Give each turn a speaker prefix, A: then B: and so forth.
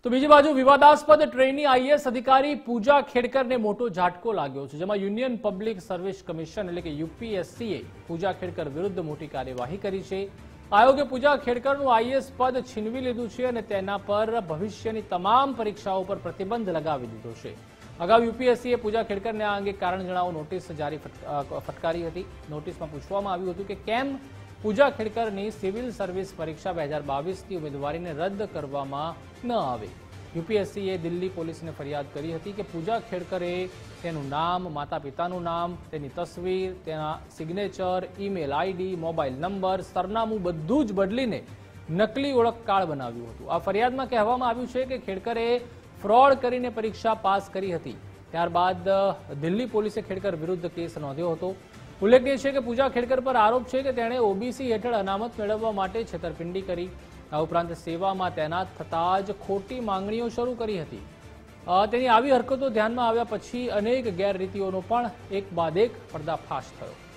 A: તો બીજી બાજુ વિવાદાસ્પદ ટ્રેની આઈએએસ અધિકારી પૂજા ખેડકરને મોટો ઝાટકો લાગ્યો છે, જેમાં યુનિયન પબ્લિક સર્વિસ કમિશન એટલે કે યુપીએસસીએ પૂજા ખેડકર વિરુદ્ધ મોટી કાર્યવાહી કરી છે। આયોગે પૂજા ખેડકરનું આઈએએસ પદ છીનવી લીધું છે અને તેના પર ભવિષ્યની તમામ પરીક્ષાઓ પર પ્રતિબંધ લગાવી દીધો છે। અગાઉ યુપીએસસીએ પૂજા ખેડકરને આ અંગે કારણ જણાવો નોટિસ જારી ફટકારી હતી। નોટિસમાં પૂછવામાં આવ્યું હતું કે કેમ પૂજા ખેડકરની સિવિલ સર્વિસ પરીક્ષા 2022ની ઉમેદવારીને રદ કરવામાં ન આવે। યુપીએસસીએ દિલ્હી પોલીસને ફરિયાદ કરી હતી કે પૂજા ખેડકરે તેનું નામ, માતા પિતાનું નામ, તેની તસવીર, તેના signature, email ID, mobile number, સરનામું બધું જ બદલીને નકલી ઓળખ કાર્ડ બનાવ્યું હતું। આ ફરિયાદમાં કહેવામાં આવ્યું છે કે ખેડકરે ફ્રોડ કરીને પરીક્ષા પાસ કરી હતી। ત્યારબાદ દિલ્હી પોલીસે ખેડકર વિરુદ્ધ કેસ નોંધ્યો હતો। ઉલ્લેખનીય છે કે પૂજા ખેડકર પર આરોપ છે કે તેણે ઓબીસી હેઠળ અનામત મેળવવા માટે છેતરપિંડી કરી। આ ઉપરાંત સેવામાં તૈનાત થતાં જ ખોટી માંગણીઓ શરૂ કરી હતી। તેની આવી હરકતો ધ્યાનમાં આવ્યા પછી અનેક ગેરરીતિઓનો પણ એક બાદ એક પર્દાફાશ થયો।